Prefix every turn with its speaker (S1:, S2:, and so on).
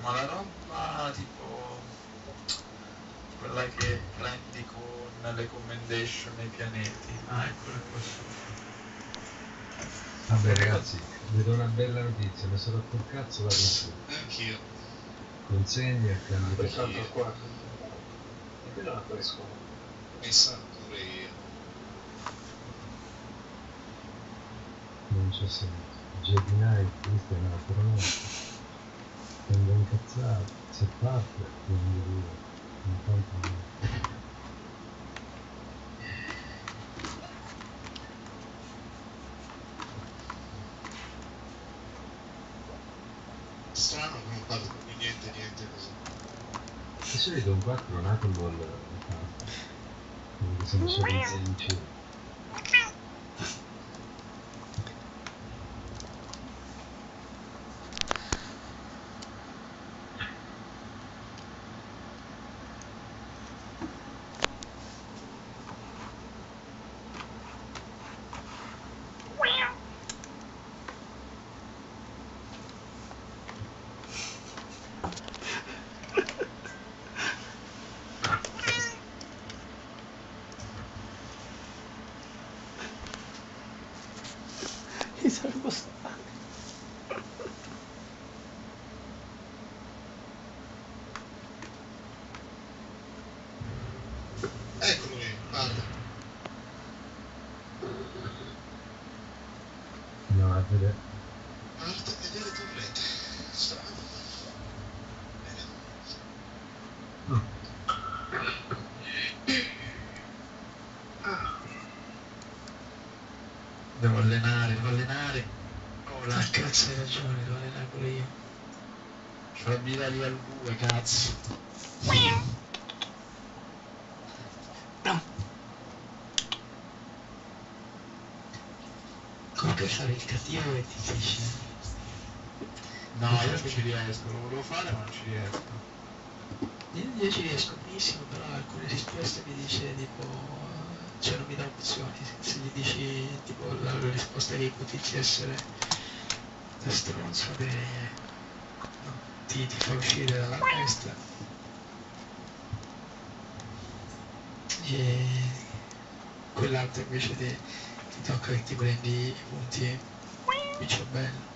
S1: Ma la roba tipo quella che prendi con le commendation nei pianeti. Ah, ecco qua sopra.
S2: Vabbè ragazzi, vi do una bella notizia, mi sono rotto il cazzo da su.
S3: Anch'io.
S2: Consegni e cambio di
S3: Anch'io.
S4: Qua. E qui non apparicono.
S3: Mi sa pure io.
S2: non c'è senso. Jedi Knight, questa è una coronata. Tengo incazzato, se parte, quindi due. Intanto no.
S3: Strano che non parlo di niente così.
S2: Di solito un 4 nato vuol fare. Quindi sono solo i zenci.
S5: Mi sarebbe stato.
S3: Eccolo lì, guarda.
S2: No, a vedere.
S3: Guarda, vedere torrete. Strano.
S1: Devo allenare. Oh la
S5: Cazzo, hai ragione, devo allenare pure io.
S1: c'ho la birra lì al 2, cazzo.
S5: Comunque fare il cattivo è difficile.
S1: No, io non ci riesco, lo volevo fare ma non ci riesco.
S5: Io ci riesco benissimo, però alcune risposte mi dice tipo, cioè non mi dà opzioni, se gli dici tipo la risposta che ipotizzi essere da stronzo che no, ti fa uscire dalla testa e quell'altro invece ti tocca che ti prendi i punti, qui c'è bello.